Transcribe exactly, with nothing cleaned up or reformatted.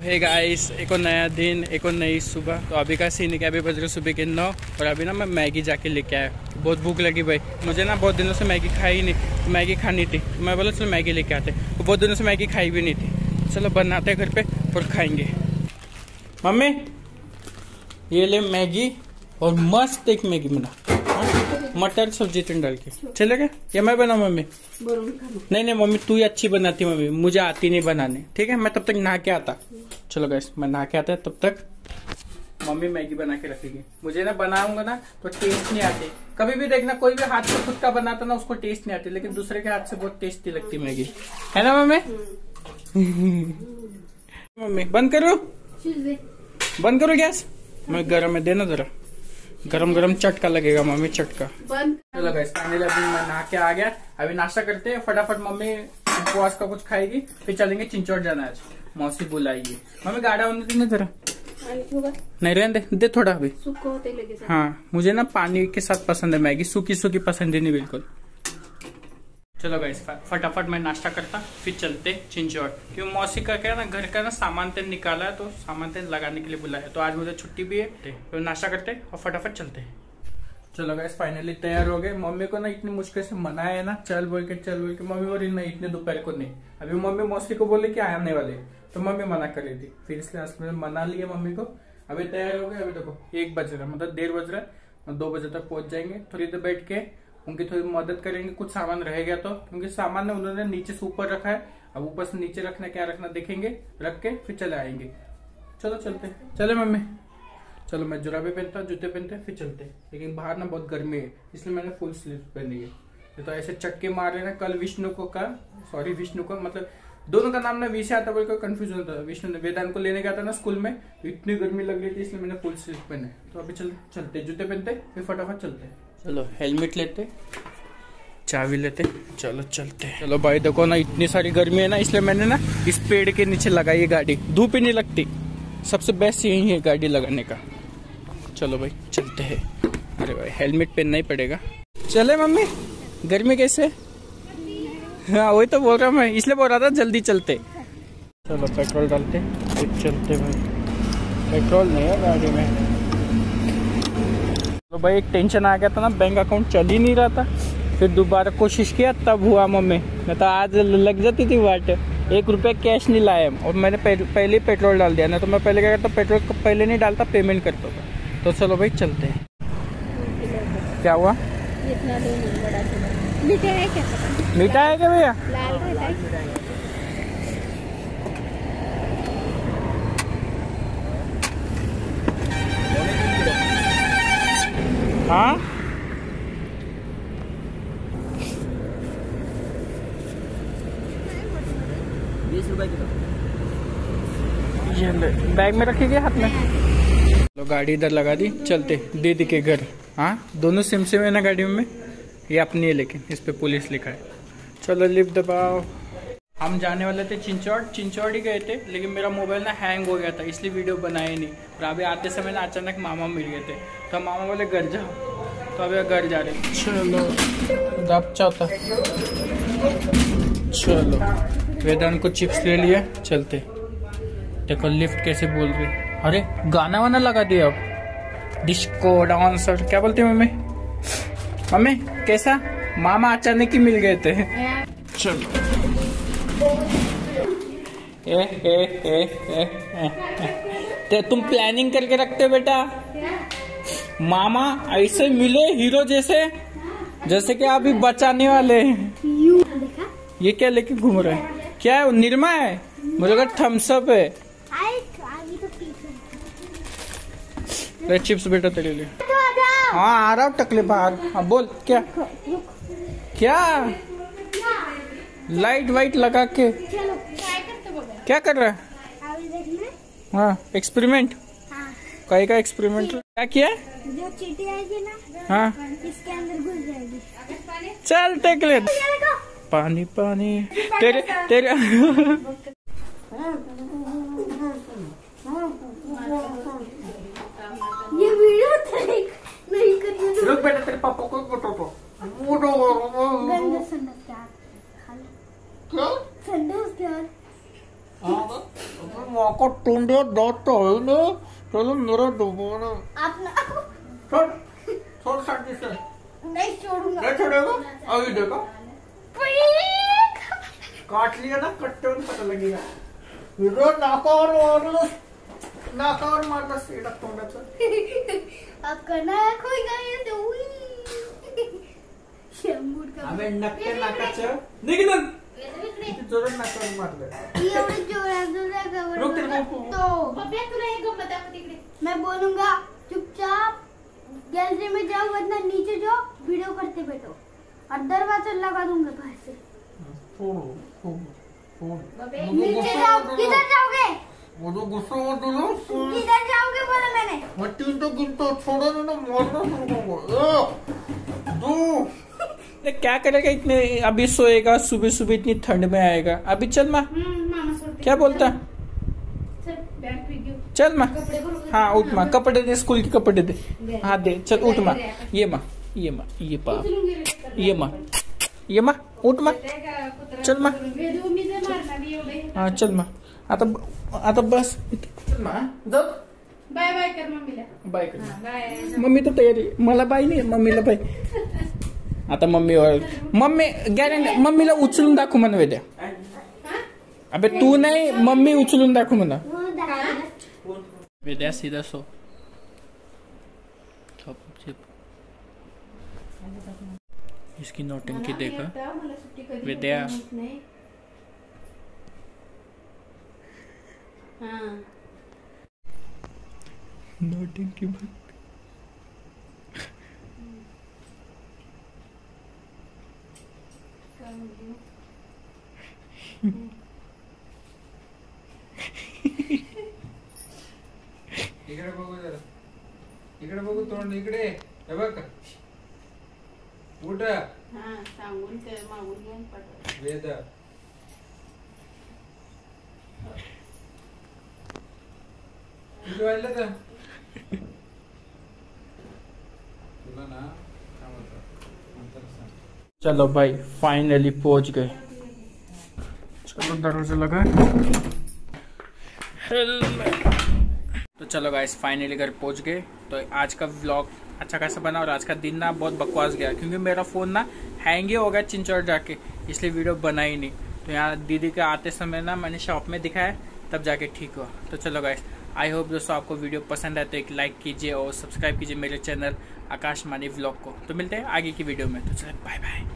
Hey guys, एक और नया दिन, एक और नई सुबह। तो अभी का सीन है कि अभी बज रहे सुबह के नौ और अभी ना मैं मैगी जाके लेके आया। बहुत भूख लगी भाई, मुझे ना बहुत दिनों से मैगी खाई ही नहीं, तो मैगी खानी थी। तो मैं बोला चलो मैगी लेके आते, तो बहुत दिनों से मैगी खाई भी नहीं थी। चलो बनाते घर पे और खाएंगे। मम्मी ये ले मैगी और मस्त एक मैगी बना, मटर सब्जी टन डाल के चलेगा? या मैं बनाऊं मम्मी? नहीं नहीं मम्मी तू ही अच्छी बनाती मम्मी, मुझे आती नहीं बनाने। ठीक है, मैं तब तक नहा के आता। चलो गाइस मैं नहा के आता तब तक मम्मी मैगी बना के रखेगी। मुझे ना बनाऊंगा ना तो टेस्ट नहीं आती। कभी भी देखना कोई भी हाथ से खुद का बनाता ना उसको टेस्ट नहीं आती, लेकिन दूसरे के हाथ से बहुत टेस्टी लगती मैगी, है ना मम्मी? मम्मी बंद करो, बंद करो गैस। मैं गरम में देना जरा, गरम गरम चटका लगेगा मम्मी, चटका। चलो गाइस फाइनली अभी मैं नहा के आ गया। अभी नाश्ता करते हैं फटाफट। मम्मी उपवास का कुछ खाएगी, फिर चलेंगे चिंचौड़ जाना है। मौसी बुलाएगी। मम्मी गाढ़ा होने देना जरा, नहीं रहने दे, दे थोड़ा अभी। हाँ मुझे ना पानी के साथ पसंद है मैगी, सूखी सूखी पसंद ही नहीं बिल्कुल। चलो गाइस फटाफट मैं नाश्ता करता फिर चलते चिंचौड़, क्योंकि मौसी का क्या ना घर का ना सामान तेल निकाला है, तो सामान तेल लगाने के लिए बुलाया। तो आज मुझे छुट्टी भी है, तो नाश्ता करते और फटाफट चलते। चलो गाइस फाइनली तैयार हो गए। मम्मी को ना इतनी मुश्किल से मनाया है ना, चल बोल के चल बोल के। मम्मी बोली नहीं इतने दोपहर को नहीं। अभी मम्मी मौसी को बोले कि आने वाले, तो मम्मी मना कर रही थी, फिर इसलिए आज मना लिया मम्मी को। अभी तैयार हो गए। अभी देखो एक बज रहा है, मतलब डेढ़ बज रहा है, दो बजे तक पहुंच जाएंगे। थोड़ी देर बैठ के उनकी थोड़ी मदद करेंगे, कुछ सामान रह गया तो, क्योंकि सामान ने उन्होंने नीचे से ऊपर रखा है। अब ऊपर से नीचे रखना, क्या रखना देखेंगे, रख के फिर चले आएंगे। चलो चलते, चले मम्मी। चलो मैं जुराबे पहनता, जूते पहनते फिर चलते। लेकिन बाहर ना बहुत गर्मी है, इसलिए मैंने फुल स्लीव पहनी है। तो ऐसे चक्के मार रहे ना। कल विष्णु को का सॉरी विष्णु को मतलब दोनों का नाम ना वी से आता, बोल कंफ्यूजन होता है। विष्णु ने वेदांत को लेने गया था ना स्कूल में, इतनी गर्मी लग रही थी इसलिए मैंने फुल स्लीव पहने। तो अभी चल चलते, जूते पहनते फिर फटाफट चलते। चलो हेलमेट लेते, चाबी लेते, चलो चलते। चलो भाई देखो ना इतनी सारी गर्मी है ना, इसलिए मैंने ना इस पेड़ के नीचे लगाई है गाड़ी, धूप ही नहीं लगती। सबसे बेस्ट यही है गाड़ी लगाने का। चलो भाई चलते हैं। अरे भाई हेलमेट पहनना ही पड़ेगा। चले मम्मी, गर्मी कैसे? हाँ वही तो बोल रहा हूँ मैं, इसलिए बोल रहा था जल्दी चलते। चलो पेट्रोल डालते फिर चलते भाई। पेट्रोल नहीं है गाड़ी में। तो भाई एक टेंशन आ गया था ना, बैंक अकाउंट चल ही नहीं रहा था। फिर दोबारा कोशिश किया तब हुआ मम्मी, नहीं तो आज लग जाती थी वाट। एक रुपये कैश नहीं लाया और मैंने पहले ही पेट्रोल डाल दिया। ना तो मैं पहले क्या करता, पेट्रोल पहले नहीं डालता, पेमेंट करता था। तो चलो भाई चलते हैं। क्या हुआ? मीठा है क्या? मीठा है क्या भैया? हाँ बीस रुपए किलो। ये बैग में रखिए हाथ में। तो गाड़ी इधर लगा दी, चलते दीदी के घर। हाँ दोनों सिम सिम है ना गाड़ी में। ये अपनी है लेकिन इस पे पुलिस लिखा है। चलो लिफ्ट दबाओ। हम जाने वाले थे चिंचौड़, चिंचौड़ ही गए थे, लेकिन मेरा मोबाइल ना हैंग हो गया था, इसलिए वीडियो बनाए नहीं। और अभी आते समय ना अचानक मामा मिल गए थे, तो मामा बोले घर जाओ, तो अभी घर जा रहे। चलो दब चाहता। चलो वेदांत को चिप्स ले लिया, चलते। देखो लिफ्ट कैसे बोल रही। अरे गाना वाना लगा दिया अब, डिस्को डांसर। क्या बोलती मम्मी? मम्मी कैसा? मामा अचानक ही मिल गए थे। चलो ए, ए, ए, ए, ए, ए। तुम प्लानिंग करके रखते हो बेटा। मामा ऐसे मिले हीरो जैसे, जैसे कि अभी बचाने वाले हैं। ये क्या लेके घूम रहे हैं? क्या है? निरमा है? मुझे लगा थम्स अप है। चिप्स बेटा तेरे लिए। हाँ आ रहा हूँ टकले बाहर। हाँ बोल क्या क्या? लाइट वाइट लगा के क्या कर रहा है? हाँ एक्सपेरिमेंट। कहीं का एक्सपेरिमेंट? क्या किया? जो चींटी आएगी ना, हाँ इसके अंदर घुस जाएगी। चल टकले। पानी पानी तेरे तेरे। ये वीडियो नहीं करनी। रुक बेटा तेरे पापा को फोटो को गंदा संडस क्या? क्या संडस क्या? हाँ वो को टूंडे दांत तो है ना, चलो मेरा दोबारा आप ना छोड़ छोड़ शांति से। नहीं छोड़ूंगा। नहीं छोड़ेगा? अभी देखो काट लिया ना, कट्टे में पता लगेगा। इधर नाकावर मारलो, नाकावर मारलो सीधा तोंडाचं। अब करना है कोई गाय तो हुई शंभूर का अबे नक्के नाकाचं निघून किती जोरात नाकावर मारलं। एवढं जोरात जोरात रुक तेरे गावाला को- तो बब्या तुला एक गंमत दाखवते इकडे. मैं बोलूंगा चुपचाप गैलरी में जाओ वरना नीचे जाओ, वीडियो करते बैठो और दरवाजा लगा दूंगा बाहर से। छोड़ो छोड़ो छोड़ो। बब्या नीचे जाओ। किधर जाओगे? मुझे गुस्सा मत दिलो। किधर जाओगे बोला मैंने। मैं तीन तो गिनता, छोड़ो ना, मारना शुरू करूंगा। एक दो। ये क्या करेगा इतने, अभी सोएगा, सुबह सुबह इतनी ठंड में आएगा। अभी चल माँ, मामा सोडते. क्या बोलता? चल बॅग पिक घेऊ. चल माँ। कपडे भरून हाँ उठ माँ, कपड़े दे, स्कूल के कपड़े दे। हाँ दे, चल उठ माँ। ये माँ, ये माँ, ये पा, उचलून गेले. ये माँ, ये माँ, उठ माँ। चल माँ। वेदू मी जे मारणार एवढे. हाँ चल माँ, आता आता बस। चल माँ, जाऊ। बाय बाय कर मम्मीला. बाय कर। हा, बाय. मम्मी तो तयारी, मला बाय नाही, मम्मीला बाय। आता मम्मी मम्मी गॅरंटी मम्मीला उचलून दाखव म्हणा वेद्या. अबे तू नाही, मम्मी उचलून दाखव म्हणा वो दाखव। वेद्या. सीधा सो इसकी नौटंकी देखा मला सुट्टी कधी विद्या. माहित नाही. हा. नौटंकी बघ. काय म्हणते? इकडे बघू जरा, इकडे बघू तोंड, इकडे हे बघ. उठ हा सांगून ते मागून घेऊन पाठव. वेद. तुझं वाढलं का तुला ना? चलो भाई फाइनली पहुंच गए. चलो दरवाजा लगा. तो चलो गाइस फाइनली घर पहुंच गए. तो आज का व्लॉग अच्छा खासा बना और आज का दिन ना बहुत बकवास गया क्योंकि मेरा फोन ना हैंग ही हो गया चिंचौड़ जाके, इसलिए वीडियो बना ही नहीं. तो यहाँ दीदी के आते समय ना मैंने शॉप में दिखाया, तब जाके ठीक हुआ. तो चलो गाइस आई होप दोस्तों आपको वीडियो पसंद आए तो एक लाइक कीजिए और सब्सक्राइब कीजिए मेरे चैनल आकाश मानी व्लॉग को. तो मिलते हैं आगे की वीडियो में. तो चलो बाय बाय.